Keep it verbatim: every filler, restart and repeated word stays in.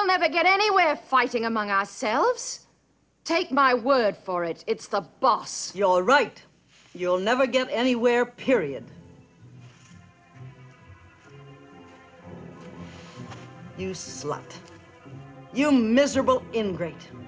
We'll never get anywhere fighting among ourselves. Take my word for it, it's the boss. You're right. You'll never get anywhere, period. You slut. You miserable ingrate.